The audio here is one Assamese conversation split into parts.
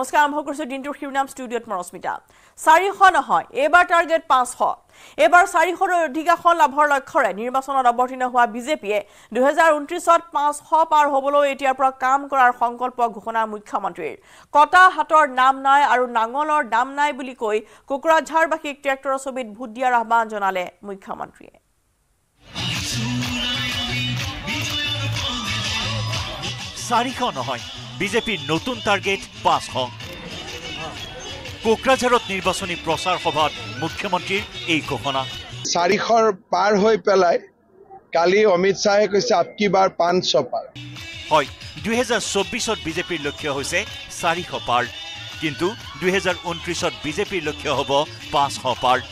নমস্কাৰ আৰম্ভ কৰিছো দিনটোৰ শিৰোনাম ষ্টুডিঅ'ত মৰস্মিতা 400 নহয় এবাৰ টাৰ্গেট 500 এবাৰ 400ৰ অধিক আসন লাভৰ লক্ষ্যৰে নিৰ্বাচনত অৱতীৰ্ণ হোৱা বিজেপিয়ে 2029ত 500 পাৰ হ'বলৈ এতিয়াৰ পৰা কাম কৰাৰ সংকল্প ঘোষণা মুখ্যমন্ত্ৰীৰ কটা হাতৰ নাম নাই আৰু নাঙলৰ দাম নাই বুলি কৈ কোকৰাঝাৰবাসীক ট্ৰেক্টৰৰ ছবিত ভোট দিয়াৰ আহ্বান জনালে মুখ্যমন্ত্ৰীয়ে 400 নহয় বিজেপিৰ নতুন টাৰ্গেট 500 কোকৰাঝাৰত নিৰ্বাচনী প্ৰচাৰ সভাত মুখ্যমন্ত্ৰীৰ এই ঘোষণা 400 পাৰ হৈ পেলাই কালি অমিত শাহে কৈছে আপকি বাৰ 500 পাৰ হয় 2024ত বিজেপিৰ লক্ষ্য হৈছে 400 পাৰ কিন্তু 2029ত বিজেপিৰ লক্ষ্য হ'ব 500 পাৰ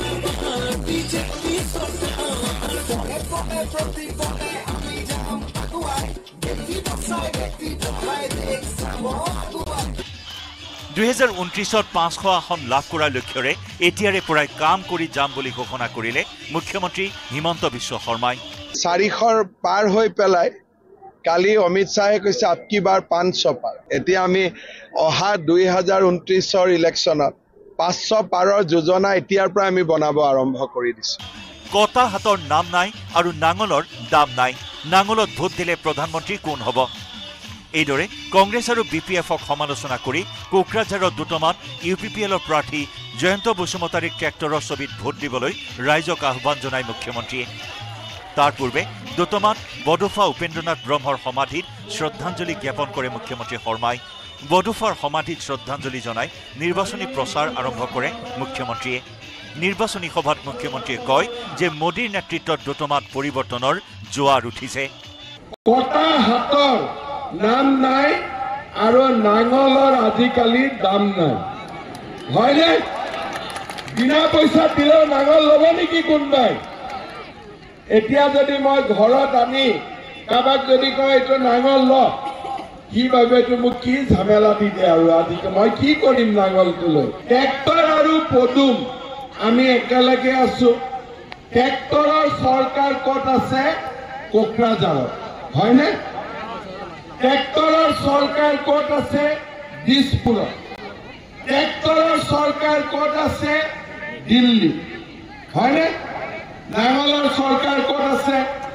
দুহেজাৰ 29ত 500 আসন লাভ কৰাৰ লক্ষ্যৰে এতিয়াৰে পৰাই কাম কৰি যাম বুলি ঘোষণা কৰিলে মুখ্যমন্ত্ৰী হিমন্ত বিশ্ব শৰ্মাই 400 পাৰ হৈ পেলাই কালি অমিত শাহে কৈছে আপকি বাৰ 500 পাৰ এতিয়া আমি অহা 2029ৰ ইলেকশ্যনত 500 পাৰৰ যোজনা এতিয়াৰ পৰা আমি বনাব আৰম্ভ কৰি দিছো কটা হাতৰ নাম নাই আৰু নাঙলৰ দাম নাই নাঙলত ভোট দিলে প্ৰধানমন্ত্ৰী কোন হ'ব এইদৰে কংগ্ৰেছ আৰু বিপিএফক সমালোচনা কৰি কোকৰাঝাৰৰ দুটমাত ইউপিপিএলৰ প্ৰাৰ্থী জয়ন্ত বসুমতাৰীক ট্ৰেক্টৰৰ ছবিত ভোট দিবলৈ ৰাইজক আহ্বান জনায় মুখ্যমন্ত্ৰীয়ে তাৰ পূৰ্বে দুটমাত বডোফা উপেন্দ্ৰনাথ ব্ৰহ্মৰ সমাধিত শ্ৰদ্ধাঞ্জলি জ্ঞাপন কৰে মুখ্যমন্ত্ৰী শৰ্মাই বডোফাৰ সমাধিত শ্ৰদ্ধাঞ্জলি জনাই নিৰ্বাচনী প্ৰচাৰ আৰম্ভ কৰে মুখ্যমন্ত্ৰীয়ে নিৰ্বাচনী সভাত মুখ্যমন্ত্ৰীয়ে কয় যে মোদীৰ নেতৃত্বত দুটমাত পৰিৱৰ্তনৰ জোৱাৰ উঠিছে কটা হাতৰ নাম নাই আৰু নাঙলৰ আজিকালি দাম নাই হয়নে বিনা পইচা দিলেও নাঙল ল'ব নেকি কোনবাই এতিয়া যদি মই ঘৰত আনি কাবাক যদি কয় এইটো নাঙল ল কি ভাবে মোক কি ঝামেলা দি দে আৰু আজি মই কি কৰিম নাঙলটো লৈ ট্ৰেক্টৰ আৰু পদুম আমি একেলগে আছো ট্ৰেক্টৰৰ চৰকাৰ ক'ত আছে কোকৰাঝাৰত হয়নে ট্ৰেক্টৰৰ চৰকাৰ ক'ত আছে দিছপুৰত ট্ৰেক্টৰৰ চৰকাৰ ক'ত আছে দিল্লী হয়নে নাঙলৰ চৰকাৰ ক'ত আছে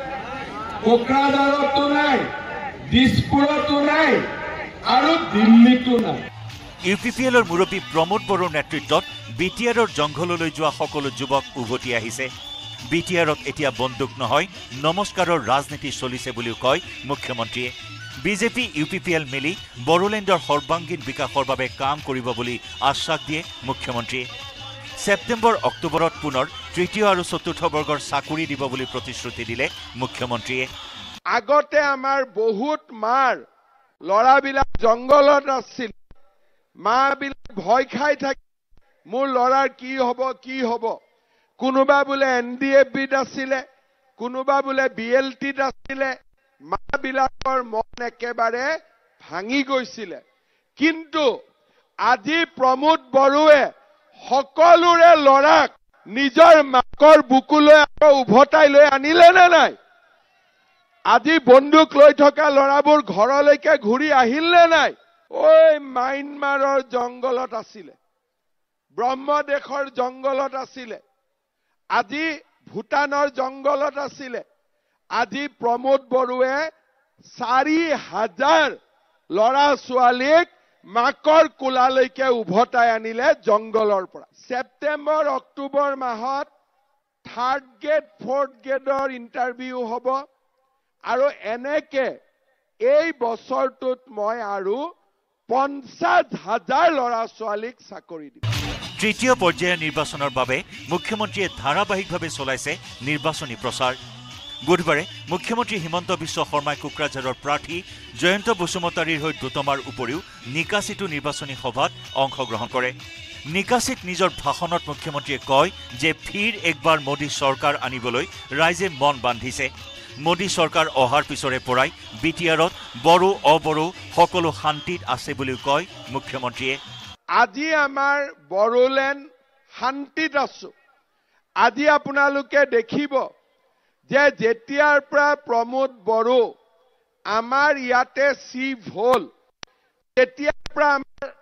কোকৰাঝাৰতো নাই দিছপুৰতো নাই আৰু দিল্লীতো নাই ইউপিপিএলৰ মুৰব্বী প্ৰমোদ বড়োৰ নেতৃত্বত বিটিআৰৰ জংঘললৈ যোৱা সকলো যুৱক উভতি আহিছে বিটিআৰত এতিয়া বন্দুক নহয় নমস্কাৰৰ ৰাজনীতি চলিছে বুলিও কয় মুখ্যমন্ত্ৰীয়ে বিজেপি ইউপিপিএল মিলি বড়োলেণ্ডৰ সৰ্বাংগীন বিকাশৰ বাবে কাম কৰিব বুলি আশ্বাস দিয়ে মুখ্যমন্ত্ৰীয়ে ছেপ্টেম্বৰ অক্টোবৰত পুনৰ তৃতীয় আৰু চতুৰ্থ বৰ্গৰ চাকৰি দিব বুলি প্ৰতিশ্ৰুতি দিলে মুখ্যমন্ত্ৰীয়ে আগতে আমাৰ বহুত মাৰ লৰাবিলাক জংগলত আছিল মাবিলাক ভয় খাই থাকে মোৰ লৰাৰ কি হ'ব কোনোবা বোলে এনডিএফবিত আছিলে কোনোবা বোলে বিএলটিত আছিলে মাবিলাকৰ মন একেবাৰে ভাঙি গৈছিলে কিন্তু আজি প্ৰমোদ বড়োৱে সকলোৰে লৰাক নিজৰ মাকৰ বুকুলৈ আকৌ উভতাই লৈ আনিলে নে নাই আজি বন্দুক লৈ থকা লৰাবোৰ ঘৰলৈকে ঘূৰি আহিল নে নাই ঐ মাইনমাৰৰ জংগলত আছিলে ব্ৰহ্মদেশৰ জংগলত আছিলে আজি ভূটানৰ জংগলত আছিলে আজি প্ৰমোদ বড়োৱে 4000 লৰা ছোৱালীক মাকৰ কোলালৈকে উভতাই আনিলে জংগলৰ পৰা ছেপ্টেম্বৰ অক্টোবৰ মাহত 3rd গ্ৰেড 4th গ্ৰেডৰ ইণ্টাৰভিউ হ'ব আৰু এনেকে এই বছৰটোত মই আৰু 50,000 লৰা ছোৱালীক চাকৰি দিম তৃতীয় পৰ্যায়ৰ নিৰ্বাচনৰ বাবে মুখ্যমন্ত্ৰীয়ে ধাৰাবাহিকভাৱে চলাইছে নিৰ্বাচনী প্ৰচাৰ বুধবাৰে মুখ্যমন্ত্ৰী হিমন্ত বিশ্ব শৰ্মাই কোকৰাঝাৰৰ প্ৰাৰ্থী জয়ন্ত বসুমতাৰীৰ হৈ দুটমাৰ উপৰিও নিকাছিতো নিৰ্বাচনী সভাত অংশগ্ৰহণ কৰে নিকাছিত নিজৰ ভাষণত মুখ্যমন্ত্ৰীয়ে কয় যে ফিৰ একবাৰ মোদী চৰকাৰ আনিবলৈ ৰাইজে মন বান্ধিছে মোদী চৰকাৰ অহাৰ পিছৰে পৰাই বিটিআৰত বড়ো অবড়ো সকলো শান্তিত আছে বুলিও কয় মুখ্যমন্ত্ৰীয়ে আজি আমাৰ বড়োলেণ্ড শান্তিত আছো আজি আপোনালোকে দেখিব যে যেতিয়াৰ পৰা প্ৰমোদ বড়ো আমাৰ ইয়াতে চিফ হল তেতিয়াৰ পৰা আমাৰ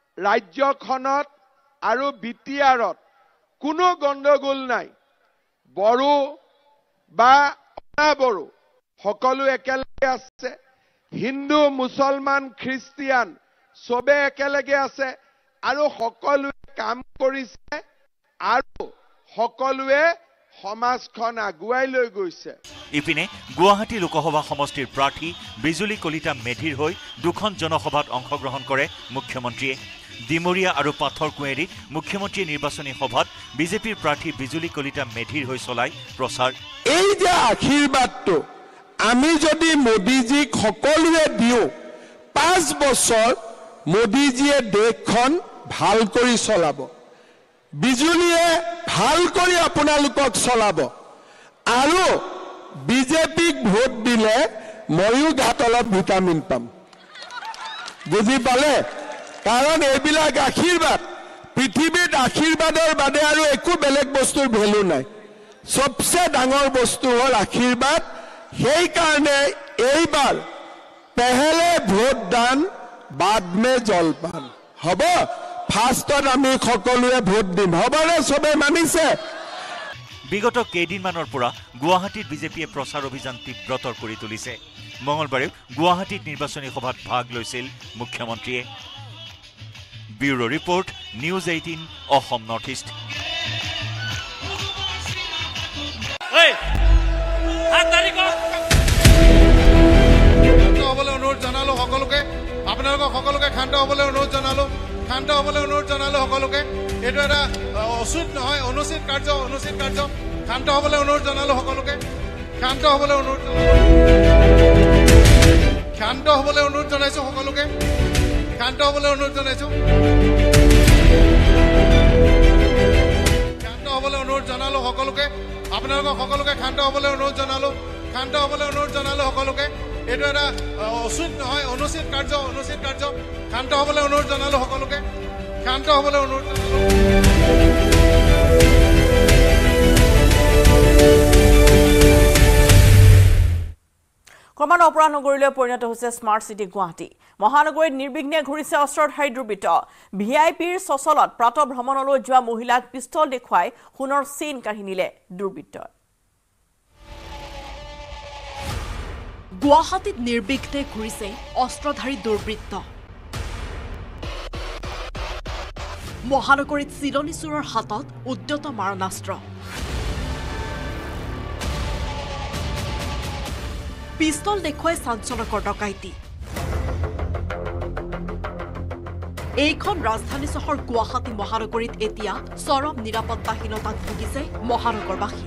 ৰাজ্যখনত আৰু বিটিআৰত কোনো গণ্ডগোল নাই বড়ো বা অনাবড়ো সকলো একেলগে আছে হিন্দু মুছলমান খ্ৰীষ্টিয়ান সবে একেলগে আছে আৰু সকলোৱে কাম কৰিছে আৰু সকলোৱে সমাজখন আগুৱাই লৈ গৈছে ইপিনে গুৱাহাটী লোকসভা সমষ্টিৰ প্ৰাৰ্থী বিজুলী কলিতা মেধিৰ হৈ দুখন জনসভাত অংশগ্ৰহণ কৰে মুখ্যমন্ত্ৰীয়ে ডিমৰীয়া আৰু পাথৰকুঁৱেৰীত মুখ্যমন্ত্ৰীয়ে নিৰ্বাচনী সভাত বিজেপিৰ প্ৰাৰ্থী বিজুলী কলিতা মেধিৰ হৈ চলাই প্ৰচাৰ এই যে আশীৰ্বাদটো আমি যদি মোদীজীক সকলোৱে দিওঁ 5 বছৰ মোদীজীয়ে দেশখন ভাল কৰি চলাব বিজুলীয়ে ভাল কৰি আপোনালোকক চলাব আৰু বিজেপিক ভোট দিলে ময়ো গাত অলপ ভিটামিন পাম বুজি পালে কাৰণ এইবিলাক আশীৰ্বাদ পৃথিৱীত আশীৰ্বাদৰ বাদে আৰু একো বেলেগ বস্তুৰ ভেলু নাই সবচে ডাঙৰ বস্তু হ'ল আশীৰ্বাদ সেই কাৰণে এইবাৰ পহলে ভোট দান बाद में জলপান হ'ব ফাৰ্ষ্টত আমি সকলোৱে ভোট দিম হ'বনে সবে মানিছে বিগত কেইদিনমানৰ পৰা গুৱাহাটীত বিজেপিয়ে প্ৰচাৰ অভিযান তীব্ৰতৰ কৰি তুলিছে মঙলবাৰে গুৱাহাটীত নিৰ্বাচনী সভাত ভাগ লৈছিল মুখ্যমন্ত্ৰীয়ে bureau report news 18 Assam north east অনুৰোধ জনালো সকলোকে আপোনালোকক সকলোকে শান্ত হ'বলৈ অনুৰোধ জনালো সকলোকে এইটো এটা উচিত নহয় অনুচিত কাৰ্য শান্ত হ'বলৈ অনুৰোধ জনালো সকলোকে শান্ত হ'বলৈ অনুৰোধ জনাইছো সকলোকে শান্ত হ'বলৈ অনুৰোধ জনাইছো জনালো সকলোকে আপোনালোকক সকলোকে শান্ত হ'বলৈ অনুৰোধ জনালো সকলোকে এইটো এটা উচিত নহয় অনুচিত কাৰ্য শান্ত হ'বলৈ অনুৰোধ জনালো সকলোকে শান্ত হ'বলৈ অনুৰোধ ক্ৰমান্বয়ে অপৰাধ নগৰীলৈ পৰিণত হৈছে স্মাৰ্ট সিটি গুৱাহাটী মহানগৰীত নিৰ্বিঘ্নে ঘূৰিছে অস্ত্ৰধাৰী দুৰ্বৃত্ত ভিআইপিৰ সচলত প্ৰাতঃ ভ্ৰমণলৈ যোৱা মহিলাক পিস্তল দেখুৱাই সোণৰ চেইন কাঢ়ি নিলে দুৰ্বৃত্তই গুৱাহাটীত নিৰ্বিঘ্নে ঘূৰিছে অস্ত্ৰধাৰী দুৰ্বৃত্ত মহানগৰীত চিলনী চোৰৰ হাতত উদ্যত মাৰণাস্ত্ৰ পিস্তল দেখুৱাই চাঞ্চলকৰ ডকাইতি এইখন ৰাজধানী চহৰ গুৱাহাটী মহানগৰীত এতিয়া চৰম নিৰাপত্তাহীনতাত ভুগিছে মহানগৰবাসী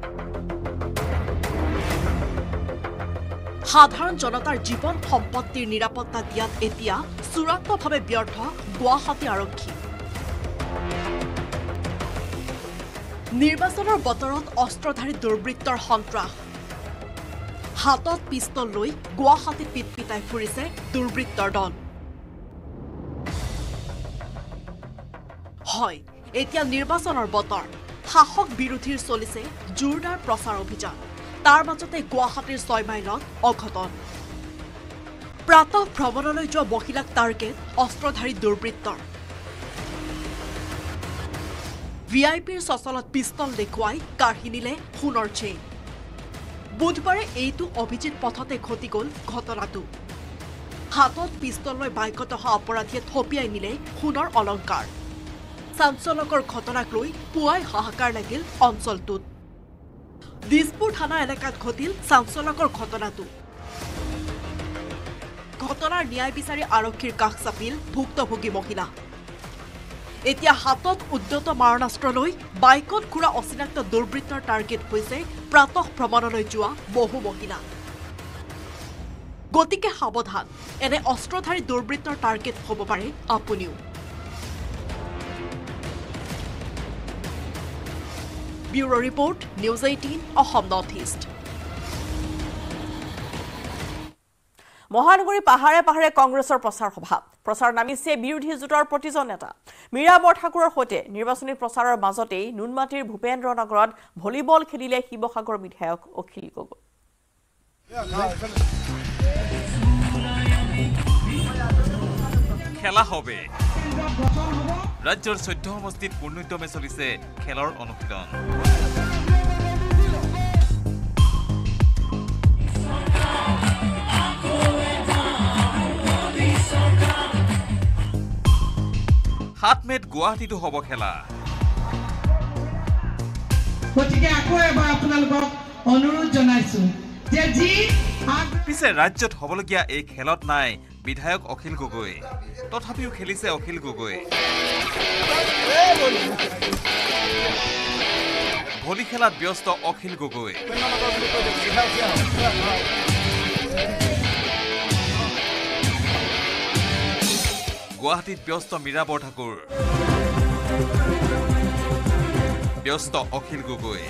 সাধাৰণ জনতাৰ জীৱন সম্পত্তিৰ নিৰাপত্তা দিয়াত এতিয়া চূড়ান্তভাৱে ব্যৰ্থ গুৱাহাটী আৰক্ষী নিৰ্বাচনৰ বতৰত অস্ত্ৰধাৰী দুৰ্বৃত্তৰ সন্ত্ৰাস হাতত পিস্তল লৈ গুৱাহাটীত পিটপিটাই ফুৰিছে দুৰ্বৃত্তৰ দল হয় এতিয়া নিৰ্বাচনৰ বতৰ শাসক বিৰোধীৰ চলিছে জোৰদাৰ প্ৰচাৰ অভিযান তাৰ মাজতে গুৱাহাটীৰ 6 মাইলত অঘটন প্ৰাতঃ ভ্ৰমণলৈ যোৱা মহিলাক টাৰ্গেট অস্ত্ৰধাৰী দুৰ্বৃত্তৰ ভিআইপিৰ সচলত পিস্তল দেখুৱাই কাঢ়ি নিলে সোণৰ চেইন বুধবাৰে এইটো অভিজিত পথতে ঘটি গ'ল ঘটনাটো হাতত পিস্তল লৈ বাইকত অহা অপৰাধীয়ে থপিয়াই নিলে সোণৰ অলংকাৰ চাঞ্চলকৰ ঘটনাক লৈ পুৱাই হাহাকাৰ লাগিল অঞ্চলটোত দিছপুৰ থানা এলেকাত ঘটিল চাঞ্চলকৰ ঘটনাটো ঘটনাৰ ন্যায় বিচাৰি আৰক্ষীৰ কাষ চাপিল ভুক্তভোগী মহিলা এতিয়া হাতত উদ্যত মাৰণাস্ত্ৰ লৈ বাইকত ঘূৰা অচিনাক্ত দুৰ্বৃত্তৰ টাৰ্গেট হৈছে প্ৰাতঃ ভ্ৰমণলৈ যোৱা বহু মহিলা গতিকে সাৱধান এনে অস্ত্ৰধাৰী দুৰ্বৃত্তৰ টাৰ্গেট হ'ব পাৰে আপুনিও bureau report news 18 Assam north east মহানগৰী পাহাৰে পাহাৰে কংগ্ৰেছৰ প্ৰচাৰ নামিছে বিৰোধী জোঁটৰ প্ৰতিজন নেতা মীৰা বৰঠাকুৰৰ সৈতে নিৰ্বাচনী প্ৰচাৰৰ মাজতেই নুনমাটিৰ ভূপেন্দ্ৰ নগৰত ভলীবল খেলিলে শিৱসাগৰ বিধায়ক অখিল গগৈ খেলা হবে ৰাজ্যৰ 14 সমষ্টিত পূৰ্ণোদ্যমে চলিছে খেলৰ অনুশীলন। সাত মেত গুৱাহাটীতো হ'ব খেলা। গতিকে আকৌ এবাৰ আপোনালোকক অনুৰোধ জনাইছো যে পিছে ৰাজ্যত হ'বলগীয়া এই খেলত নাই বিধায়ক অখিল গগৈ, তথাপিও খেলিছে অখিল গগৈ। ভলি খেলাত ব্যস্ত অখিল গগৈ। গুৱাহাটীত ব্যস্ত মীৰা বৰঠাকুৰ, ব্যস্ত অখিল গগৈ।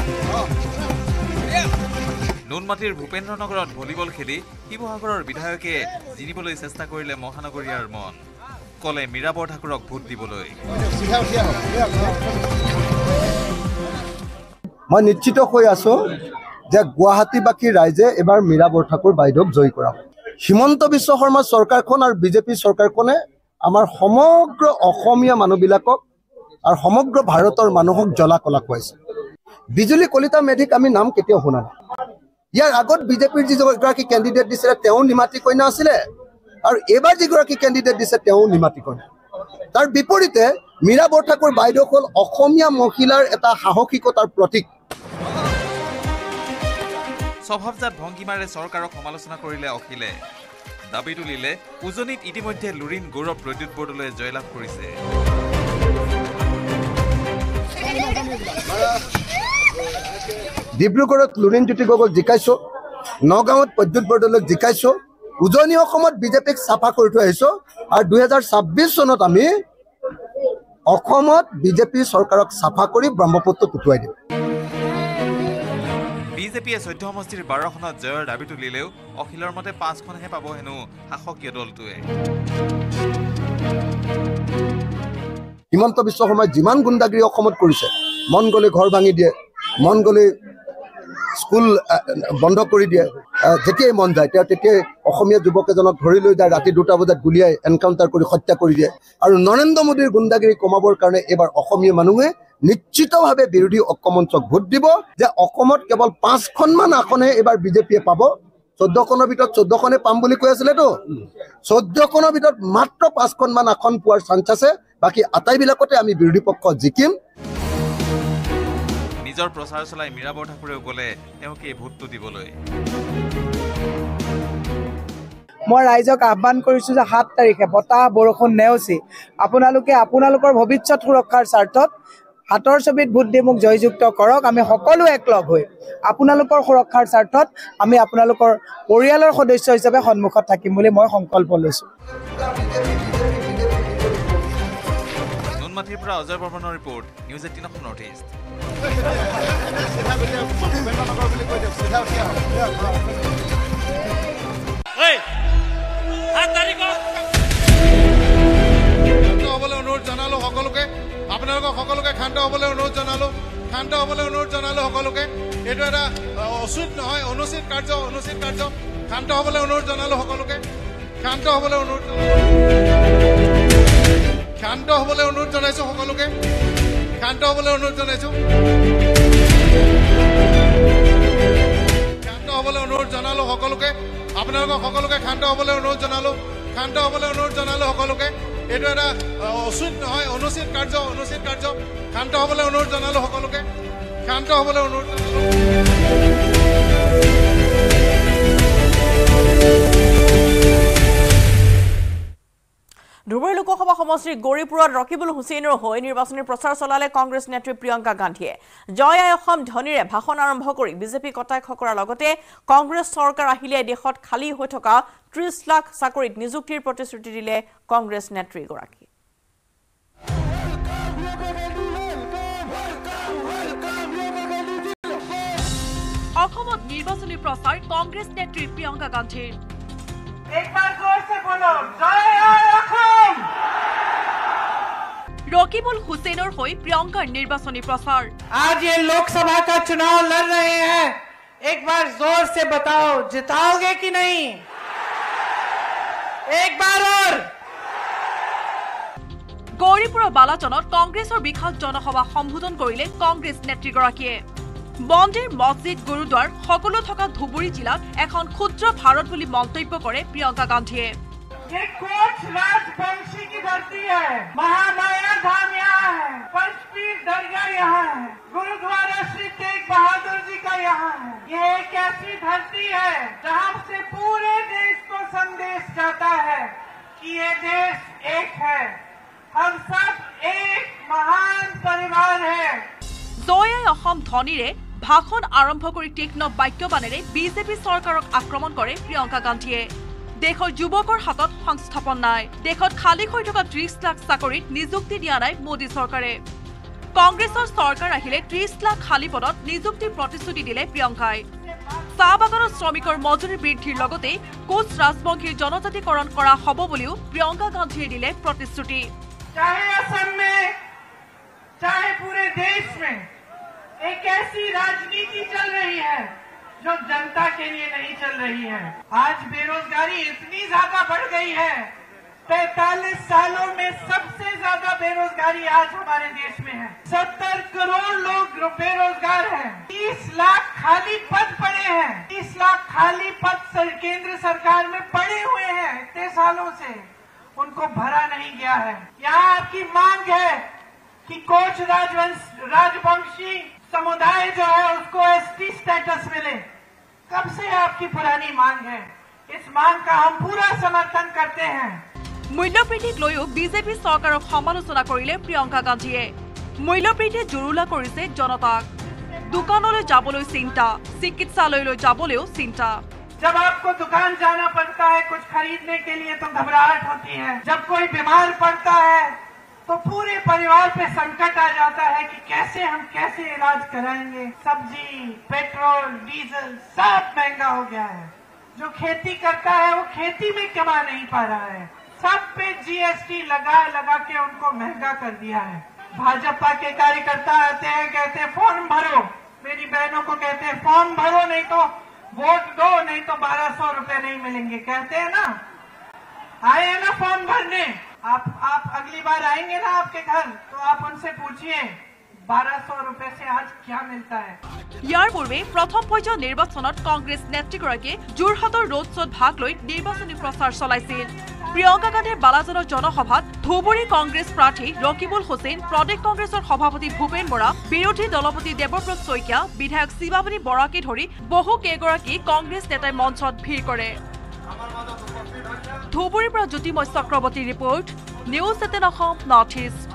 নুনমাটিৰ ভূপেন্দ্ৰনগৰত ভলীবল খেলি শিৱসাগৰৰ বিধায়কে জিনিবলৈ চেষ্টা কৰিলে মহানগৰীয়াৰ মন, কলে মীৰা বৰঠাকুৰক ভোট দিবলৈ। মই নিশ্চিত হৈ আছো যে গুৱাহাটীবাসী ৰাইজে এবাৰ মীৰা বৰঠাকুৰ বাইদেউক জয়ী কৰা। হিমন্ত বিশ্ব শৰ্মা চৰকাৰখন আৰু বিজেপি চৰকাৰখনে আমাৰ সমগ্ৰ অসমীয়া মানুহবিলাকক আৰু সমগ্ৰ ভাৰতৰ মানুহক জ্বলা কলা খুৱাইছে। বিজুলী কলিতা মেধিক আমি নাম কেতিয়াও শুনা নাই। ইয়াৰ আগত বিজেপিৰ যিগৰাকী কেণ্ডিডেট দিছিলে তেওঁ নিমাতী কন্যা আছিলে, আৰু এইবাৰ যিগৰাকী কেণ্ডিডেট দিছে তেওঁ নিমাতী কন্যা। তাৰ বিপৰীতে মীৰা বৰঠাকুৰ বাইদেউ হ'ল অসমীয়া মহিলাৰ এটা সাহসিকতাৰ প্ৰতীক। স্বভাৱজাত ভংগীমাৰে চৰকাৰক সমালোচনা কৰিলে অখিলে, দাবী তুলিলে উজনিত ইতিমধ্যে লুৰিণ গৌৰৱ প্ৰদ্যুৎ বৰদলৈয়ে জয়লাভ কৰিছে। ডিব্ৰুগড়ত লুৰিণজ্যোতি গগৈক জিকাইছো, নগাঁৱত প্ৰদ্যুৎ বৰদলৈক জিকাইছো, উজনি অসমত বিজেপিক চাফা কৰি থৈ আহিছো, আৰু 2026 চনত আমি অসমত বিজেপি চৰকাৰক চাফা কৰি ব্ৰহ্মপুত্ৰত উঠুৱাই দিম। বিজেপিয়ে 14 সমষ্টিৰ 12খনত জয়ৰ দাবী তুলিলেও অখিলৰ মতে 5খনহে পাব হেনো শাসকীয় দলটোৱে। হিমন্ত বিশ্ব শৰ্মাই যিমান গুণ্ডাগিৰি অসমত কৰিছে, মন গ'লে ঘৰ ভাঙি দিয়ে, মন গ'লে স্কুল বন্ধ কৰি দিয়ে, যেতিয়াই মন যায় তেওঁ তেতিয়াই অসমীয়া যুৱক এজনক ধৰি লৈ যায়, ৰাতি 2টা বজাত গুলিয়াই এনকাউণ্টাৰ কৰি হত্যা কৰি দিয়ে। আৰু নৰেন্দ্ৰ মোদীৰ গুণ্ডাগিৰি কমাবৰ কাৰণে এইবাৰ অসমীয়া মানুহে নিশ্চিতভাৱে বিৰোধী ঐক্যমঞ্চক ভোট দিব যে অসমত কেৱল 5খনমান আসনহে এইবাৰ বিজেপিয়ে পাব। 14খনৰ ভিতৰত 14খনে পাম বুলি কৈ আছিলেতো, 14খনৰ ভিতৰত মাত্ৰ 5খনমান আসন পোৱাৰ চান্স আছে, বাকী আটাইবিলাকতে আমি বিৰোধী পক্ষ জিকিম। নিজৰ প্ৰচাৰ চলাই মীৰা বৰঠাকুৰেও ক'লে তেওঁক এই ভোটটো দিবলৈ। মই ৰাইজক আহ্বান কৰিছো যে 7 তাৰিখে বতাহ বৰষুণ নেওচি আপোনালোকে আপোনালোকৰ ভৱিষ্যত সুৰক্ষাৰ স্বাৰ্থত হাতৰ ছবিত ভোট দি মোক জয়যুক্ত কৰক। আমি সকলো একলগ হৈ আপোনালোকৰ সুৰক্ষাৰ স্বাৰ্থত আমি আপোনালোকৰ পৰিয়ালৰ সদস্য হিচাপে সন্মুখত থাকিম বুলি মই সংকল্প লৈছো। নুনমাটিৰ পৰা অজয় বৰ্মনৰ report, news 18 Assam north east. অনুৰোধ জনালো সকলোকে, আপোনালোকক সকলোকে ক্ষান্ত হ'বলৈ অনুৰোধ জনালো সকলোকে। এইটো এটা উচিত নহয়, অনুচিত কাৰ্য। ক্ষান্ত হ'বলৈ অনুৰোধ জনালো সকলোকে, ক্ষান্ত হ'বলৈ অনুৰোধ জনাইছো সকলোকে, ক্ষান্ত হ'বলৈ অনুৰোধ জনাইছো, ক্ষান্ত হ'বলৈ অনুৰোধ জনালো সকলোকে। আপোনালোকক সকলোকে ক্ষান্ত হ'বলৈ অনুৰোধ জনালো সকলোকে। এইটো এটা উচিত নহয়, অনুচিত কাৰ্য। ক্ষান্ত হ'বলৈ অনুৰোধ জনালো সকলোকে, ক্ষান্ত হ'বলৈ অনুৰোধ জনালো। ধুবুৰী লোকসভা সমষ্টিৰ গৌৰীপুৰত ৰকিবুল হুছেইনৰ হৈ নিৰ্বাচনী প্ৰচাৰ চলালে কংগ্ৰেছ নেত্ৰী প্ৰিয়ংকা গান্ধীয়ে। জয় আই অসম ধ্বনিৰে ভাষণ আৰম্ভ কৰি বিজেপি কটাক্ষ কৰাৰ লগতে কংগ্ৰেছ চৰকাৰ আহিলে দেশত খালী হৈ থকা 30 লাখ চাকৰিত নিযুক্তিৰ প্ৰতিশ্ৰুতি দিলে কংগ্ৰেছ নেত্ৰীগৰাকী। অসমত নিৰ্বাচনী প্ৰচাৰ কংগ্ৰেছ নেত্ৰী প্ৰিয়ংকা গান্ধীৰ। रकीबुल हुसैनर होई प्रियंका निर्वाचनी प्रचार। आज ये लोकसभा का चुनाव लड़ रहे हैं, एक बार जोर से बताओ जिताओगे कि नहीं? एक बार और। গৌৰীপুৰৰ বালাজনত কংগ্ৰেছৰ বিশাল জনসভা সম্বোধন কৰিলে কংগ্ৰেছ নেত্ৰীগৰাকীয়ে মন্দিৰ মছজিদ গুৰুদ্বাৰ সকলো থকা ধুবুৰী জিলাত এখন ক্ষুদ্ৰ ভাৰত বুলি মন্তব্য কৰে প্ৰিয়ংকা গান্ধীয়ে ये कोच राजवंशी की धरती है, महामाया धाम यहाँ है, पंचपीठ दरगाह यहाँ है, गुरुद्वारा श्री तेग बहादुर जी का यहाँ है। ये एक ऐसी धरती है जहाँ से पूरे देश को संदेश जाता है कि ये देश एक है, हम सब एक महान परिवार है। জয়ে অসম ধ্বনিৰে ভাষণ আৰম্ভ কৰি তীক্ষ্ণ বাক্যবাণেৰে বিজেপি চৰকাৰক আক্ৰমণ কৰে প্ৰিয়ংকা গান্ধীয়ে দেশৰ যুৱকৰ হাতত সংস্থাপন নাই দেশত খালী হৈ থকা 30 লাখ চাকৰিত নিযুক্তি দিয়া নাই মোদী চৰকাৰে কংগ্ৰেছৰ চৰকাৰ আহিলে 30 লাখ খালী পদত নিযুক্তি প্ৰতিশ্ৰুতি দিলে প্ৰিয়ংকাই চাহ বাগানৰ শ্ৰমিকৰ মজুৰি বৃদ্ধিৰ লগতে কোচ ৰাজবংশীৰ জনজাতিকৰণ কৰা হ'ব বুলিও প্ৰিয়ংকা গান্ধীয়ে দিলে প্ৰতিশ্ৰুতি चाहे असम में चाहे पूरे देश में एक ऐसी राजनीति चल रही है जो जनता के लिए नहीं चल रही है। आज बेरोजगारी इतनी ज्यादा बढ़ गई है 45 सालों में सबसे ज्यादा बेरोजगारी आज हमारे देश में है 70 करोड़ लोग बेरोजगार हैं 30 लाख खाली पद पड़े हैं 30 लाख खाली पद केंद्र सरकार में पड़े हुए हैं इतने सालों से उनको भरा नहीं गया है। यहाँ आपकी मांग है कि कोच राजवंशी समुदाय जो है उसको एसटी स्टेटस मिले कब से आपकी पुरानी मांग है इस मांग का हम पूरा समर्थन करते हैं মূল্যবৃদ্ধিক লৈও বিজেপি চৰকাৰক সমালোচনা কৰিলে প্ৰিয়ংকা গান্ধীয়ে মূল্যবৃদ্ধিয়ে জুৰুলা কৰিছে জনতাক দোকানলৈ যাবলৈ চিন্তা চিকিৎসালয়লৈ যাবলৈও চিন্তা जब आपको दुकान जाना पड़ता है कुछ खरीदने के लिए तो घबराहट होती है जब कोई बीमार पड़ता है तो पूरे परिवार पे संकट आ जाता है कि कैसे इलाज कराएंगे सब्जी पेट्रोल डीजल सब महंगा हो गया है जो खेती करता है वो खेती में कमा नहीं पा रहा है सब पे जीएसटी लगा के उनको महंगा कर दिया है भाजपा के कार्यकर्ता आते हैं कहते हैं फॉर्म भरो मेरी बहनों को कहते हैं फॉर्म भरो नहीं तो वोट दो नहीं तो 1200 रुपए नहीं मिलेंगे कहते हैं ना आए हैं ना फॉर्म भरने आप अगली बार आएंगे ना आपके घर तो आप उनसे पूछिए 1200 रुपए से आज क्या मिलता है ইয়াৰ পূৰ্বে প্ৰথম পৰ্যায়ৰ নিৰ্বাচনত কংগ্ৰেছ নেতৃগৰাকীয়ে যোৰহাটৰ ৰোড শ্ব'ত ভাগ লৈ নিৰ্বাচনী প্ৰচাৰ চলাইছিল প্ৰিয়ংকা গান্ধীৰ বালাজনৰ জনসভাত ধুবুৰী কংগ্ৰেছ প্ৰাৰ্থী ৰকিবুল হুছেইন প্ৰদেশ কংগ্ৰেছৰ সভাপতি ভূপেন বৰা বিৰোধী দলপতি দেৱব্ৰত শইকীয়া বিধায়ক শিৱামণি বৰাকে ধৰি বহু কেইগৰাকী কংগ্ৰেছ নেতাই মঞ্চত ভিৰ কৰে ধুবুৰীৰ পৰা Jyotirmoy Chakraborty report news 18 Assam north east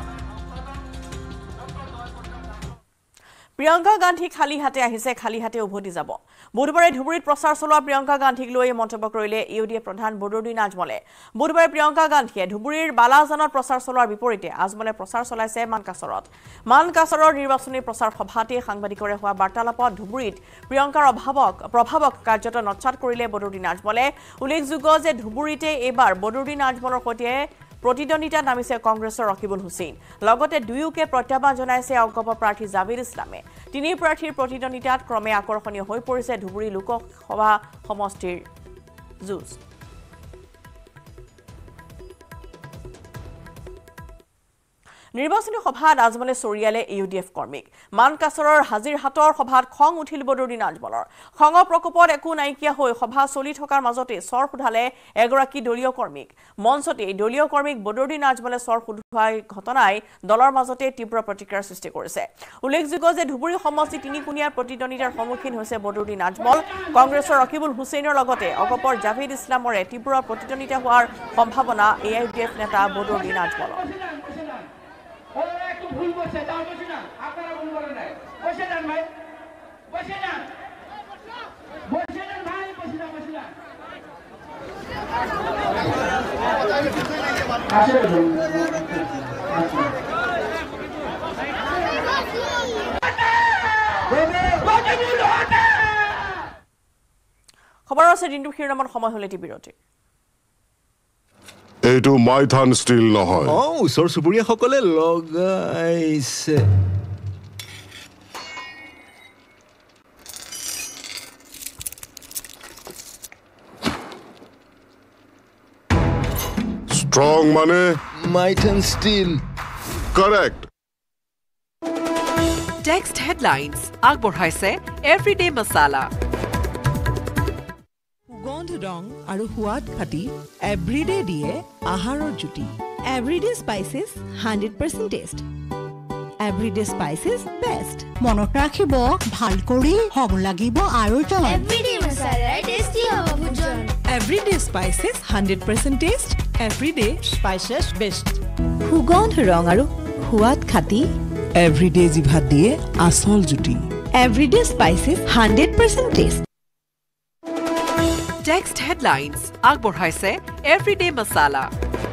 Priyanka Gandhi খালী হাতে আহিছে খালী হাতে উভতি যাব বুধবাৰে ধুবুৰীত প্ৰচাৰ চলোৱা প্ৰিয়ংকা গান্ধীক লৈ মন্তব্য কৰিলে ইউডিএফ প্ৰধান বদৰুদ্দিন আজমলে বুধবাৰে প্ৰিয়ংকা গান্ধীয়ে ধুবুৰীৰ বালাজনত প্ৰচাৰ চলোৱাৰ বিপৰীতে আজমলে প্ৰচাৰ চলাইছে মানকাছৰৰ নিৰ্বাচনী প্ৰচাৰ সভাতে সাংবাদিকৰে হোৱা বাৰ্তালাপত ধুবুৰীত প্ৰিয়ংকাৰ প্ৰভাৱক কাৰ্যত নৎসাত কৰিলে বদৰুদ্দিন আজমলে উল্লেখযোগ্য যে ধুবুৰীতে এইবাৰ বদৰুদ্দিন আজমলৰ সৈতে প্ৰতিদ্বন্দ্বিতাত নামিছে কংগ্ৰেছৰ ৰকিবুল হুছেইন লগতে দুয়োকে প্ৰত্যাহ্বান জনাইছে অংকপ প্ৰাৰ্থী জাবিৰ ইছলামে তিনি প্ৰাৰ্থীৰ প্ৰতিদ্বন্দ্বিতাত ক্ৰমে আকৰ্ষণীয় হৈ পৰিছে ধুবুৰী লোকসভা সমষ্টিৰ যুঁজ নিৰ্বাচনী সভাত আজমলে চৰিয়ালে ইউডিএফ কৰ্মীক মানকাছৰৰ হাজিৰহাটৰ সভাত খং উঠিল বদৰুদ্দিন আজমলৰ খঙৰ প্ৰকোপত একো নাইকিয়া হৈ সভা চলি থকাৰ মাজতে চৰ ফুধালে এগৰাকী দলীয় কৰ্মীক মঞ্চতে দলীয় কৰ্মীক বদৰুদ্দিন আজমলে চৰ ফুধুৱাই ঘটনাই দলৰ মাজতে তীব্ৰ প্ৰতিক্ৰিয়াৰ সৃষ্টি কৰিছে উল্লেখযোগ্য যে ধুবুৰী সমষ্টি তিনিকুণীয়াৰ প্ৰতিদ্বন্দ্বিতাৰ সন্মুখীন হৈছে বদৰুদ্দিন আজমল কংগ্ৰেছৰ ৰকিবুল হুছেইনৰ লগতে অংকপৰ জাভেদ ইছলামৰে তীব্ৰ প্ৰতিদ্বন্দ্বিতা হোৱাৰ সম্ভাৱনা এআইডিএফ নেতা বদৰুদ্দিন আজমলৰ একটু ভুল করছে তাও বসে না আপনারা ভুল করেন নাই বসে যান ভাই বসে যান ভাই বসে যান খবৰ আছে দিনটোৰ শিৰোনামৰ সময় হলে বিৰতি এইটো মাইথান ষ্টিল নহয় ওচৰ চুবুৰীয়াসকলে লগাইছে ষ্ট্ৰং মানে Maithan steel Correct. Text headlines আগবঢ়াইছে এভৰিডে মছালা সুগন্ধ ৰং আৰু সোৱাদ খাটি এভৰিডে দিয়ে আহাৰৰ জুতি everyday spices 100% taste everyday spices best মনত ৰাখিব ভাল কৰি হ'ব লাগিব আৰু জন এভৰিডে মছালা টেষ্টি হ'ব ভোজন everyday spices 100% taste everyday spices best সুগন্ধ ৰং আৰু সোৱাদ খাটি এভৰিডে জিভাত দিয়ে আসল জুতি everyday spices 100% taste text headlines আগবঢ়াইছে এভৰিডে মছালা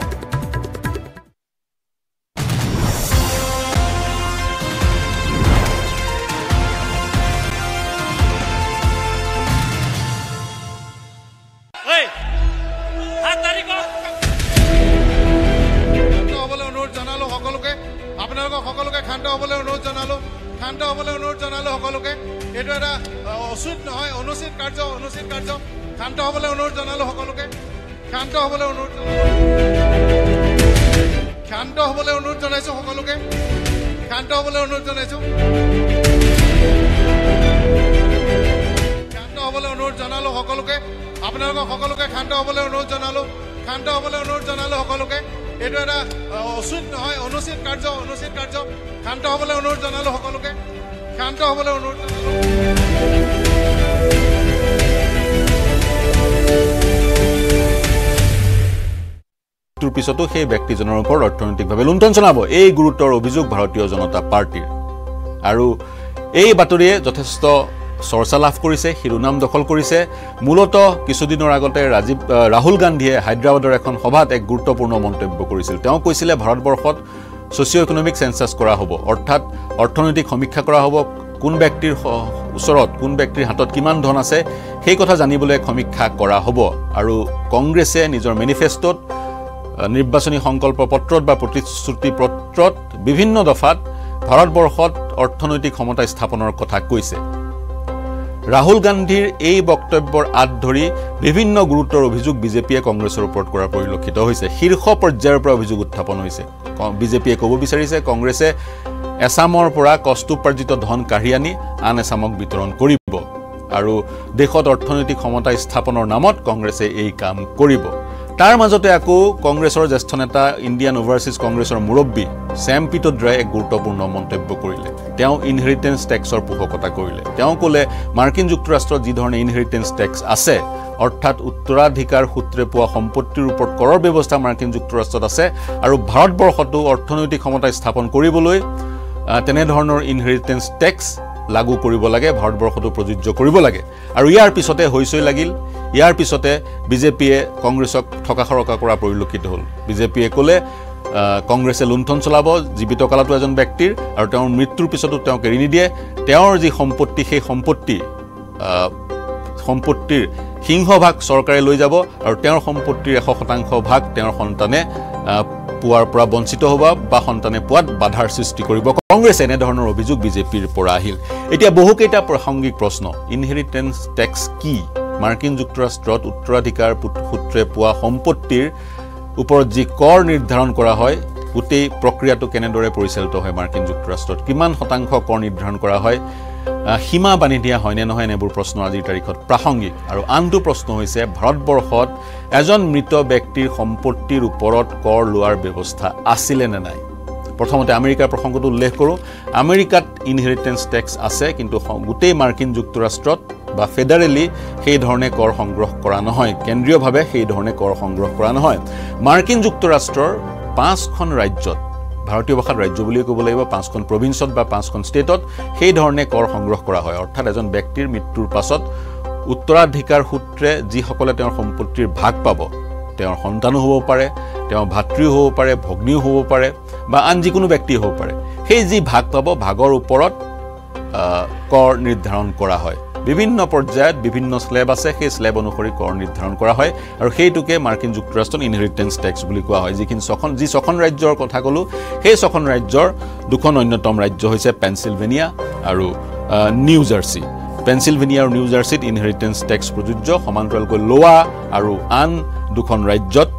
সকলোকে শান্ত হ'বলৈ অনুৰোধ জনালো সকলোকে এইটো এটা উচিত নহয় অনুচিত কাৰ্য শান্ত হ'বলৈ অনুৰোধ জনালো সকলোকে শান্ত হ'বলৈ অনুৰোধ জনাইছো সকলোকে শান্ত হ'বলৈ অনুৰোধ জনাইছো সকলোকে আপোনালোকক সকলোকে শান্ত হ'বলৈ অনুৰোধ জনালো সকলোকে এইটো এটা উচিত নহয় অনুচিত কাৰ্য শান্ত হ'বলৈ অনুৰোধ জনালো সকলোকে শান্ত হ'বলৈ অনুৰোধ তোৰ পিছতো সেই ব্যক্তিজনৰ ওপৰত অৰ্থনৈতিকভাৱে লুণ্ঠন চলাব এই গুৰুতৰ অভিযোগ ভাৰতীয় জনতা পাৰ্টিৰ আৰু এই বাতৰিয়ে যথেষ্ট চৰ্চা লাভ কৰিছে শিৰোনাম দখল কৰিছে মূলতঃ কিছুদিনৰ আগতে ৰাহুল গান্ধীয়ে হায়দৰাবাদৰ এখন সভাত এক গুৰুত্বপূৰ্ণ মন্তব্য কৰিছিল তেওঁ কৈছিলে ভাৰতবৰ্ষত সোশিও ইকোনমিক সেন্সাস কৰা হ'ব অৰ্থাৎ অৰ্থনৈতিক সমীক্ষা কৰা হ'ব কোন ব্যক্তিৰ ওচৰত কোন ব্যক্তিৰ হাতত কিমান ধন আছে সেই কথা জানিবলৈ সমীক্ষা কৰা হ'ব আৰু কংগ্ৰেছে নিজৰ মেনিফেষ্টত নিৰ্বাচনী সংকল্প পত্ৰত বা প্ৰতিশ্ৰুতি পত্ৰত বিভিন্ন দফাত ভাৰতবৰ্ষত অৰ্থনৈতিক সমতা স্থাপনৰ কথা কৈছে ৰাহুল গান্ধীৰ এই বক্তব্যৰ আঁত ধৰি বিভিন্ন গুৰুতৰ অভিযোগ বিজেপিয়ে কংগ্ৰেছৰ ওপৰত কৰা পৰিলক্ষিত হৈছে শীৰ্ষ পৰ্যায়ৰ পৰা অভিযোগ উত্থাপন হৈছে বিজেপিয়ে ক'ব বিচাৰিছে কংগ্ৰেছে এছামৰ পৰা কষ্টুপাৰ্জিত ধন কাঢ়ি আনি আন এছামক বিতৰণ কৰিব আৰু দেশত অৰ্থনৈতিক সমতা স্থাপনৰ নামত কংগ্ৰেছে এই কাম কৰিব তাৰ মাজতে আকৌ কংগ্ৰেছৰ জ্যেষ্ঠ নেতা ইণ্ডিয়ান ওভাৰচিজ কংগ্ৰেছৰ মুৰব্বী স্যাম পিট্ৰোডাই এক গুৰুত্বপূৰ্ণ মন্তব্য কৰিলে তেওঁ ইনহেৰিটেন্স টেক্সৰ পোষকতা কৰিলে তেওঁ ক'লে মাৰ্কিন যুক্তৰাষ্ট্ৰত যি ধৰণে ইনহেৰিটেন্স টেক্স আছে অৰ্থাৎ উত্তৰাধিকাৰ সূত্ৰে পোৱা সম্পত্তিৰ ওপৰত কৰৰ ব্যৱস্থা মাৰ্কিন যুক্তৰাষ্ট্ৰত আছে আৰু ভাৰতবৰ্ষতো অৰ্থনৈতিক সমতা স্থাপন কৰিবলৈ তেনেধৰণৰ ইনহেৰিটেন্স টেক্স লাগু কৰিব লাগে ভাৰতবৰ্ষতো প্ৰযোজ্য কৰিব লাগে আৰু ইয়াৰ পিছতে হৈছৈ লাগিল ইয়াৰ পিছতে বিজেপিয়ে কংগ্ৰেছক ঠকাখৰকা কৰা পৰিলক্ষিত হ'ল বিজেপিয়ে ক'লে কংগ্ৰেছে লুণ্ঠন চলাব জীৱিত কালতো এজন ব্যক্তিৰ আৰু তেওঁৰ মৃত্যুৰ পিছতো তেওঁক এৰি নিদিয়ে তেওঁৰ যি সম্পত্তি সেই সম্পত্তিৰ সিংহভাগ চৰকাৰে লৈ যাব আৰু তেওঁৰ সম্পত্তিৰ 100% ভাগ তেওঁৰ সন্তানে পোৱাৰ পৰা বঞ্চিত হ'ব বা সন্তানে পোৱাত বাধাৰ সৃষ্টি কৰিব কংগ্ৰেছে এনেধৰণৰ অভিযোগ বিজেপিৰ পৰা আহিল এতিয়া বহুকেইটা প্ৰাসংগিক প্ৰশ্ন ইনহেৰিটেন্স টেক্স কি মাৰ্কিন যুক্তৰাষ্ট্ৰত উত্তৰাধিকাৰ সূত্ৰে পোৱা সম্পত্তিৰ ওপৰত যি কৰ নিৰ্ধাৰণ কৰা হয় গোটেই প্ৰক্ৰিয়াটো কেনেদৰে পৰিচালিত হয় মাৰ্কিন যুক্তৰাষ্ট্ৰত কিমান শতাংশ কৰ নিৰ্ধাৰণ কৰা হয় সীমা বান্ধি দিয়া হয়নে নহয় এনেবোৰ প্ৰশ্ন আজিৰ তাৰিখত প্ৰাসংগিক আৰু আনটো প্ৰশ্ন হৈছে ভাৰতবৰ্ষত এজন মৃত ব্যক্তিৰ সম্পত্তিৰ ওপৰত কৰ লোৱাৰ ব্যৱস্থা আছিল নে নাই প্ৰথমতে আমেৰিকাৰ প্ৰসংগটো উল্লেখ কৰোঁ আমেৰিকাত ইনহেৰিটেন্স টেক্স আছে কিন্তু গোটেই মাৰ্কিন যুক্তৰাষ্ট্ৰত বা ফেডাৰেলি সেই ধৰণে কৰ সংগ্ৰহ কৰা নহয় কেন্দ্ৰীয়ভাৱে সেই ধৰণে কৰ সংগ্ৰহ কৰা নহয় মাৰ্কিন যুক্তৰাষ্ট্ৰৰ 5খন ৰাজ্যত ভাৰতীয় ভাষাত ৰাজ্য বুলি ক'ব লাগিব 5খন প্ৰভিন্সত বা 5খন ষ্টেটত সেই ধৰণে কৰ সংগ্ৰহ কৰা হয় অৰ্থাৎ এজন ব্যক্তিৰ মৃত্যুৰ পাছত উত্তৰাধিকাৰ সূত্ৰে যিসকলে তেওঁৰ সম্পত্তিৰ ভাগ পাব তেওঁৰ সন্তানো হ'ব পাৰে তেওঁৰ ভাতৃও হ'ব পাৰে ভগ্নীও হ'ব পাৰে বা আন যিকোনো ব্যক্তি হ'ব পাৰে সেই যি ভাগ পাব ভাগৰ ওপৰত কৰ নিৰ্ধাৰণ কৰা হয় বিভিন্ন পৰ্যায়ত বিভিন্ন স্লেব আছে সেই স্লেব অনুসৰি কৰ নিৰ্ধাৰণ কৰা হয় আৰু সেইটোকে মাৰ্কিন যুক্তৰাষ্ট্ৰত ইনহেৰিটেন্স টেক্স বুলি কোৱা হয় যি ছখন ৰাজ্যৰ কথা ক'লো সেই ছখন ৰাজ্যৰ দুখন অন্যতম ৰাজ্য হৈছে পেনচিলভেনিয়া আৰু নিউ জাৰ্চি পেনচিলভেনিয়া আৰু নিউ জাৰ্চিত ইনহেৰিটেন্স টেক্স প্ৰযোজ্য সমান্তৰালকৈ লোৱা আৰু আন দুখন ৰাজ্যত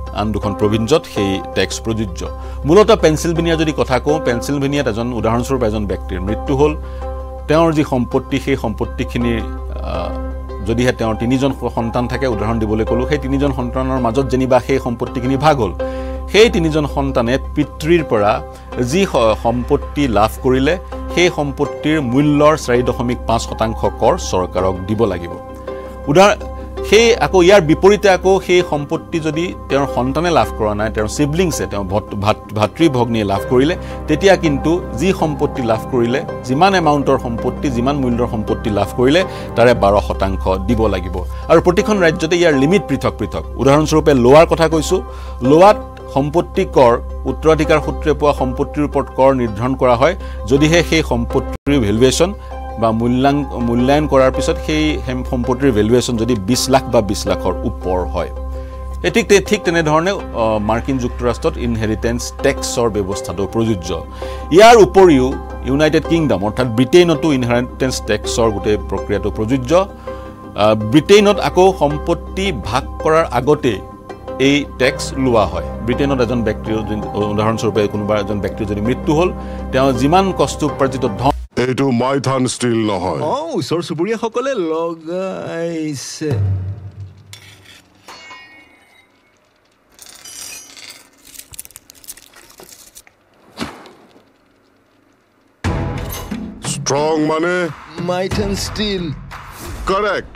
আন দুখন প্ৰভিঞ্জত সেই টেক্স প্ৰযোজ্য মূলত পেনচিলভেনিয়া যদি কথা কওঁ পেনচিলভেনিয়াত এজন উদাহৰণস্বৰূপে এজন ব্যক্তিৰ মৃত্যু হ'ল তেওঁৰ যি সম্পত্তি সেই সম্পত্তিখিনিৰ যদিহে তেওঁৰ তিনিজন সন্তান থাকে উদাহৰণ দিবলৈ ক'লোঁ সেই তিনিজন সন্তানৰ মাজত যেনিবা সেই সম্পত্তিখিনি ভাগ হ'ল সেই তিনিজন সন্তানে পিতৃৰ পৰা যি সম্পত্তি লাভ কৰিলে সেই সম্পত্তিৰ মূল্যৰ 4.5% কৰ চৰকাৰক দিব লাগিব সেই আকৌ ইয়াৰ বিপৰীতে আকৌ সেই সম্পত্তি যদি তেওঁৰ সন্তানে লাভ কৰা নাই তেওঁৰ সিবলিংছে তেওঁৰ ভাতৃ ভগ্নীয়ে লাভ কৰিলে তেতিয়া কিন্তু যি সম্পত্তি লাভ কৰিলে যিমান এমাউণ্টৰ সম্পত্তি যিমান মূল্যৰ সম্পত্তি লাভ কৰিলে তাৰে 12% দিব লাগিব আৰু প্ৰতিখন ৰাজ্যতে ইয়াৰ লিমিট পৃথক পৃথক উদাহৰণস্বৰূপে লোৱাৰ কথা কৈছোঁ লোৱাত সম্পত্তি কৰ উত্তৰাধিকাৰ সূত্ৰে পোৱা সম্পত্তিৰ ওপৰত কৰ নিৰ্ধাৰণ কৰা হয় যদিহে সেই সম্পত্তিৰ ভেলুৱেশ্যন বা মূল্যায়ন কৰাৰ পিছত সেই সম্পত্তিৰ ভেলুৱেশ্যন যদি 20 লাখ বা 20 লাখৰ ওপৰ হয় ঠিক তেনেধৰণে মাৰ্কিন যুক্তৰাষ্ট্ৰত ইনহেৰিটেন্স টেক্সৰ ব্যৱস্থাটো প্ৰযোজ্য ইয়াৰ উপৰিও ইউনাইটেড কিংডম অৰ্থাৎ ব্ৰিটেইনতো ইনহেৰিটেন্স টেক্সৰ গোটেই প্ৰক্ৰিয়াটো প্ৰযোজ্য ব্ৰিটেইনত আকৌ সম্পত্তি ভাগ কৰাৰ আগতে এই টেক্স লোৱা হয় ব্ৰিটেইনত এজন ব্যক্তিৰ উদাহৰণস্বৰূপে কোনোবা এজন ব্যক্তিৰ যদি মৃত্যু হ'ল তেওঁ যিমান কষ্ট উপাৰ্জিত ধন এইটো মাইথান ষ্টিল নহয় ওচৰ চুবুৰীয়াসকলে লগাইছে ষ্ট্ৰং মানে মাইথান ষ্টিল কাৰেক্ট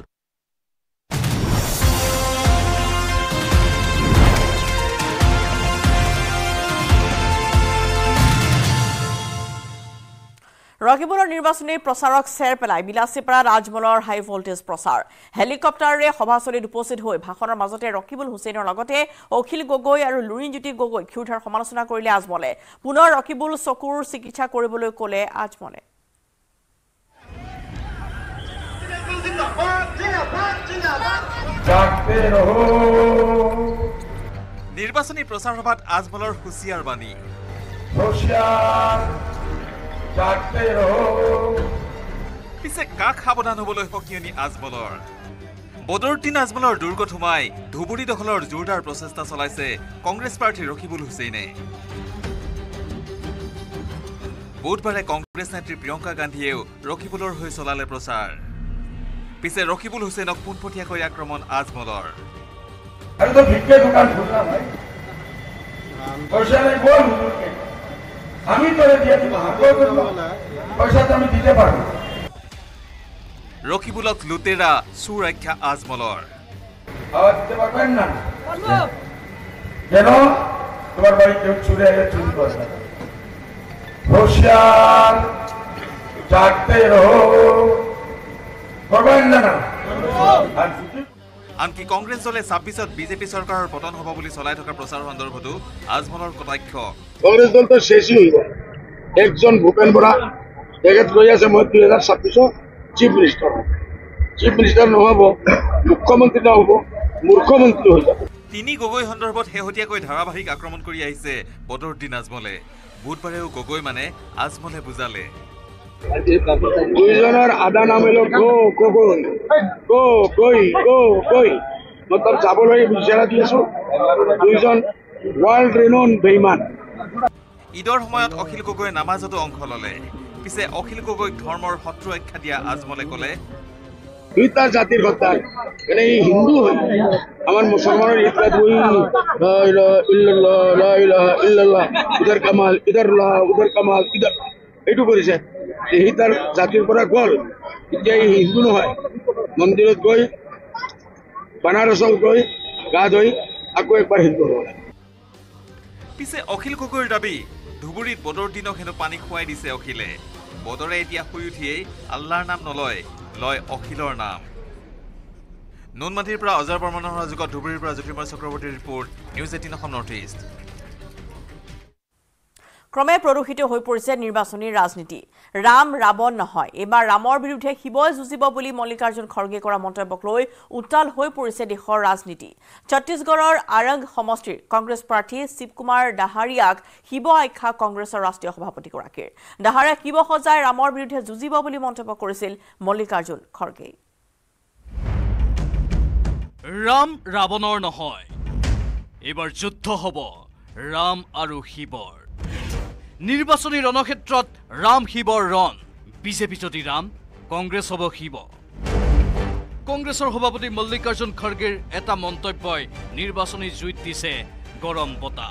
ৰকিবুলৰ নিৰ্বাচনী প্ৰচাৰক চেৰ পেলাই বিলাসীপাৰা ৰাজমলৰ হাই ভোল্টেজ প্ৰচাৰ হেলিকপ্টাৰেৰে সভাস্থলীত উপস্থিত হৈ ভাষণৰ মাজতে ৰকিবুল হুছেইনৰ লগতে অখিল গগৈ আৰু লুৰিণজ্যোতি গগৈ ক্ষুধাৰ সমালোচনা কৰিলে আজমলে পুনৰ ৰকিবুল চকুৰ চিকিৎসা কৰিবলৈ ক'লে আজমলে নিৰ্বাচনী প্ৰচাৰ সভাত আজমলৰ হুঁচিয়াৰ বাণী পিছে কাক সাৱধান হ'বলৈ সকিয়নি আজমলৰ বদৰুদ্দিন আজমলৰ দুৰ্গত সোমাই ধুবুৰী দখলৰ জোৰদাৰ প্ৰচেষ্টা চলাইছে কংগ্ৰেছ প্ৰাৰ্থী ৰকিবুল হুছেইনে বুধবাৰে কংগ্ৰেছ নেত্ৰী প্ৰিয়ংকা গান্ধীয়েও ৰকিবুলৰ হৈ চলালে প্ৰচাৰ পিছে ৰকিবুল হুছেইনক পোনপটীয়াকৈ আক্ৰমণ আজমলৰ আমি তোরে দিয়ে দিব পয়সা তো আমি দিতে পারবো রকিবুলক লুটেরা সুরক্ষা আজমলৰ আওয়াজ দিতে পারবেন না কেন তোমার বাড়ি কেউ চুরি এলে চুরি করবে হোশিয়ার জাগতে রহো করবেন না আনকি কংগ্ৰেছ দলে 26ত বিজেপি চৰকাৰৰ পতন হ'ব বুলি চলাই থকা প্ৰচাৰ সন্দৰ্ভতো আজমলৰ কটাক্ষ কংগ্ৰেছ দল তো শেষই হইব একজন ভূপেন বৰা তেখেত কৈ আছে মই 2026 চিফ মিনিষ্টাৰ নহব মুখ্যমন্ত্ৰী নহব মুখ্যমন্ত্ৰী হৈ যাব তিনি গগৈ সন্দৰ্ভত শেহতীয়াকৈ ধাৰাবাহিক আক্ৰমণ কৰি আহিছে বদৰুদ্দিন আজমলে বুধবাৰেও গগৈ মানে আজমলে বুজালে দুইজনৰ আদা নাম হলো গগৈ মতলব যাবলৈ বিচাৰা দি আছো দুইজন ৱৰ্ল্ড ৰিনোন বেইমান ঈদৰ সময়ত অখিল গগৈয়ে নামাজতো অংশ ললে পিছে অখিল গগৈক ধৰ্মৰ শত্ৰু আখ্যা দিয়া আজমলে ক'লে দুইটা জাতিৰ কথা মানে হিন্দু হয় আমাৰ মুছলমানৰ ঈদগাহ ইল্লাল্লাহ ইধৰ কামাল উধৰ কামাল ইধৰ এইটো কৰিছে এই তাৰ জাতিৰ পৰা গ'ল এতিয়া হিন্দু নহয় মন্দিৰত গৈ বানাৰসত গৈ গা ধুই আকৌ একবাৰ হিন্দু হ'ল পিছে অখিল গগৈৰ দাবী ধুবুৰীত বদৰুদ্দিনক হেনো পানী খুৱাই দিছে অখিলে বদৰে এতিয়া শুই উঠিয়েই আল্লাহৰ নাম নলয় লয় অখিলৰ নাম নুনমাটিৰ পৰা অজয় বৰ্মনৰ সহযোগত ধুবুৰীৰ পৰা জ্যোতিৰ্ময় চক্ৰৱৰ্তীৰ report news 18 Assam north east ক্ৰমে প্ৰদূষিত হৈ পৰিছে নিৰ্বাচনী ৰাজনীতি ৰাম ৰাৱণ নহয় এবাৰ ৰামৰ বিৰুদ্ধে শিৱই যুঁজিব বুলি মল্লিকাৰ্জুন খৰ্গে কৰা মন্তব্যক লৈ উত্তাল হৈ পৰিছে দেশৰ ৰাজনীতি ছত্তীশগড়ৰ আৰং সমষ্টিৰ কংগ্ৰেছ প্ৰাৰ্থী শিৱকুমাৰ ডাহাৰিয়াক শিৱ আখ্যা কংগ্ৰেছৰ ৰাষ্ট্ৰীয় সভাপতিগৰাকীৰ ডাহাৰিয়াক শিৱ সজাই ৰামৰ বিৰুদ্ধে যুঁজিব বুলি মন্তব্য কৰিছিল মল্লিকাৰ্জুন খৰ্গে ৰাম ৰাৱণৰ নহয় এবাৰ যুদ্ধ হ'ব ৰাম আৰু শিৱৰ নিৰ্বাচনী ৰণক্ষেত্ৰত ৰাম শিৱৰ ৰণ বিজেপি যদি ৰাম কংগ্ৰেছ হ'ব শিৱ কংগ্ৰেছৰ সভাপতি মল্লিকাৰ্জুন খড়গেৰ এটা মন্তব্যই নিৰ্বাচনী জুইত দিছে গৰম বতা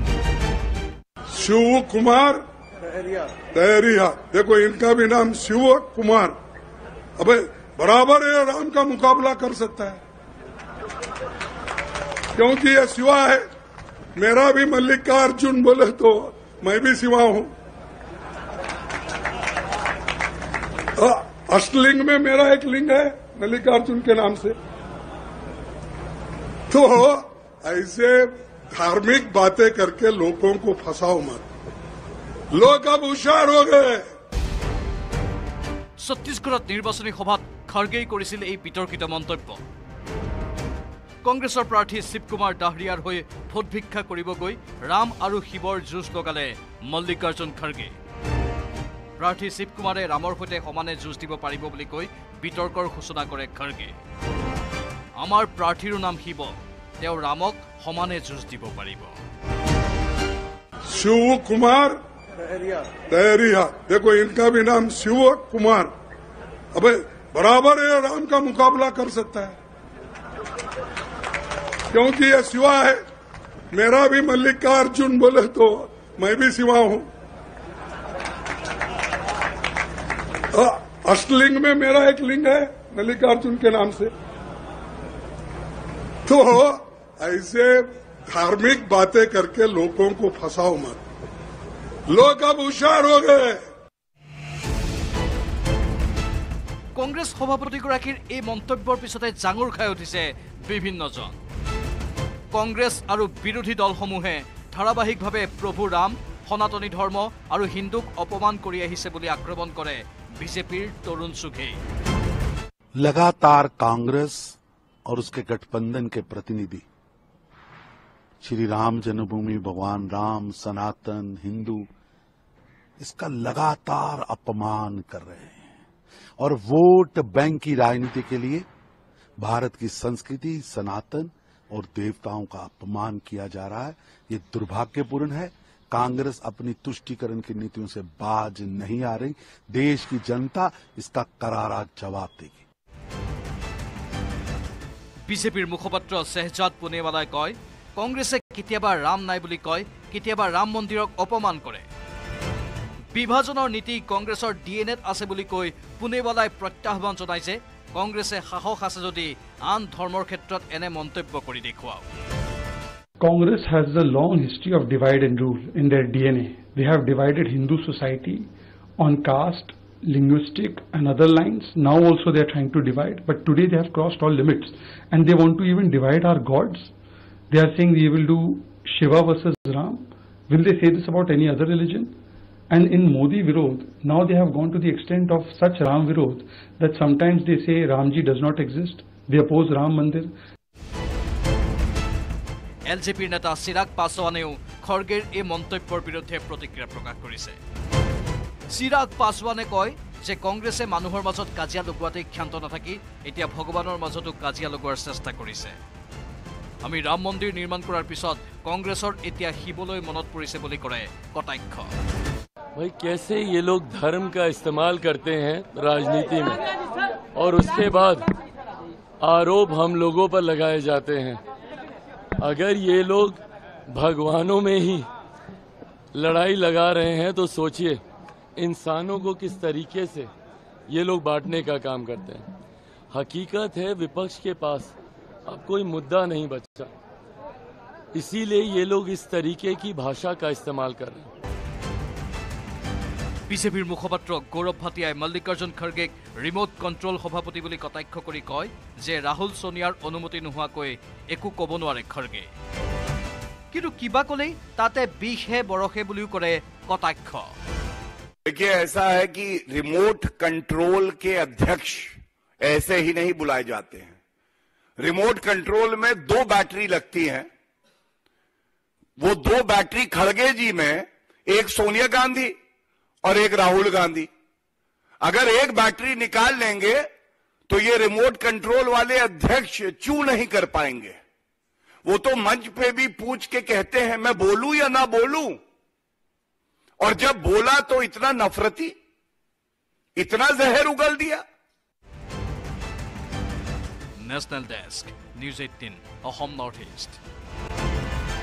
शिव कुमार दहरिया देखो इनका भी नाम शिव कुमार अबे बराबर है राम का मुकाबला कर सकता है क्योंकि ये शिवा है मेरा भी मल्लिकार्जुन बोले तो मैं भी शिवा हूं अष्टलिंग में मेरा एक लिंग है मल्लिकार्जुन के नाम से तो ऐसे धार्मिक बातें करके लोगों को फंसाओ मत लोग अब होशियार हो गए ছত্তীশগড়ত নিৰ্বাচনী সভাত খড়গেই কৰিছিল এই বিতৰ্কিত মন্তব্য কংগ্ৰেছৰ প্ৰাৰ্থী শিৱকুমাৰ দাহৰিয়াৰ হৈ ভোট ভিক্ষা কৰিব গৈ ৰাম আৰু শিৱৰ যুঁজ লগালে মল্লিকাৰ্জুন খড়গে প্ৰাৰ্থী শিৱকুমাৰে ৰামৰ সৈতে সমানে যুঁজ দিব পাৰিব বুলি কৈ বিতৰ্কৰ সূচনা কৰে খড়গে আমাৰ প্ৰাৰ্থীৰ নাম শিৱ তেওঁ ৰামক সমানে যুঁজ দিব পাৰিব शिव कुमार दहरिया देखो इनका भी नाम शिव कुमार अबे बराबर है राम का मुकाबला कर सकता है क्योंकि ये शिवा है मेरा भी मल्लिकार्जुन बोले तो मैं भी शिवा हूं अष्टलिंग में मेरा एक लिंग है मल्लिकार्जुन के नाम से तो ऐसे धार्मिक बातें करके लोगों को फंसाओ मत लोग अब होशियार हो गए কংগ্ৰেছ সভাপতিগৰাকীৰ এই মন্তব্যৰ পিছতে জাঙুৰ খাই উঠিছে বিভিন্নজন কংগ্ৰেছ আৰু বিৰোধী দলসমূহে ধাৰাবাহিকভাৱে প্ৰভু ৰাম সনাতনী ধৰ্ম আৰু হিন্দুক অপমান কৰি আহিছে বুলি আক্ৰমণ কৰে বিজেপিৰ তৰুণ চুঘে लगातार कांग्रेस और उसके गठबंधन के प्रतिनिधि श्री राम जन्मभूमि भगवान राम सनातन हिंदू इसका लगातार अपमान कर रहे हैं और वोट बैंक की राजनीति के लिए भारत की संस्कृति सनातन और देवताओं का अपमान किया जा रहा है ये दुर्भाग्यपूर्ण है कांग्रेस अपनी तुष्टीकरण की नीतियों से बाज नहीं आ रही देश की जनता इसका करारा जवाब देगी বিজেপিৰ মুখপাত্ৰ শেহজাদ পুনেৱালাই কয় কংগ্ৰেছে কেতিয়াবা ৰাম নাই বুলি কয় কেতিয়াবা ৰাম মন্দিৰক অপমান কৰে বিভাজনৰ নীতি কংগ্ৰেছৰ ডিএনএত আছে বুলি কৈ পুনেৱালাই প্ৰত্যাহ্বান জনাইছে কংগ্ৰেছে সাহস আছে যদি আন ধৰ্মৰ ক্ষেত্ৰত এনে মন্তব্য কৰি দেখুৱাওক Congress has a long history of divide and rule in their DNA. They have divided Hindu society on caste, linguistic and other lines. Now also they are trying to divide, but today they have crossed all limits and they want to even divide our gods. They are saying they will do Shiva versus Ram. Will they say this about any other religion? And in Modi Virod, now they have gone to the extent of such Ram Virod that sometimes they say Ramji does not exist. They oppose Ram Mandir. এলজেপিৰ নেতা চিৰাগ পাছৱানেও খড়গেৰ এই মন্তব্যৰ বিৰুদ্ধে প্ৰতিক্ৰিয়া প্ৰকাশ কৰিছে চিৰাগ পাছৱানে কয় যে কংগ্ৰেছে মানুহৰ মাজত কাজিয়া লগোৱাতে ক্ষান্ত নাথাকি এতিয়া ভগৱানৰ মাজতো কাজিয়া লগোৱাৰ চেষ্টা কৰিছে আমি ৰাম মন্দিৰ নিৰ্মাণ কৰাৰ পিছত কংগ্ৰেছৰ এতিয়া শিৱলৈ মনত পৰিছে বুলি কৰে কটাক্ষ भाई कैसे ये लोग धर्म का इस्तेमाल करते हैं राजनीति में और उसके बाद आरोप हम लोगों पर लगाए जाते हैं अगर ये लोग भगवानों में ही लड़ाई लगा रहे हैं तो सोचिए इंसानों को किस तरीके से ये लोग बांटने का काम करते हैं हकीकत है विपक्ष के पास अब कोई मुद्दा नहीं बचा इसीलिए ये लोग इस तरीके की भाषा का इस्तेमाल कर रहे हैं বিজেপিৰ মুখপাত্ৰ গৌৰৱ ভাটিয়াই মল্লিকাৰ্জুন খড়গেক ৰিমোট কণ্ট্ৰল সভাপতি বুলি কটাক্ষ কৰি কয় যে ৰাহুল সোনিয়াৰ অনুমতি নোহোৱাকৈ একো ক'ব নোৱাৰে খড়গে কিন্তু কিবা ক'লেই তাতে বিষহে বৰষে বুলিও কৰে কটাক্ষ देखिए ऐसा है कि रिमोट कंट्रोल के अध्यक्ष ऐसे ही नहीं बुलाए जाते हैं रिमोट कंट्रोल में 2 बैटरी लगती हैं वो 2 बैटरी खड़गे जी में एक सोनिया गांधी और एक राहुल गांधी अगर एक बैटरी निकाल लेंगे तो ये रिमोट कंट्रोल वाले अध्यक्ष चू नहीं कर पाएंगे वो तो मंच पे भी पूछ के कहते हैं मैं बोलूं या ना बोलूं, और जब बोला तो इतना नफरती, इतना जहर उगल दिया। National desk, news 18, Assam north east.